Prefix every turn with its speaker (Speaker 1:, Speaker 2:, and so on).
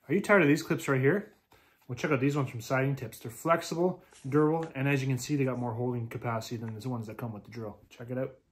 Speaker 1: Are you tired of these clips right here? Well, check out these ones from Siding Tips. They're flexible, durable, and as you can see, they got more holding capacity than the ones that come with the drill. Check it out.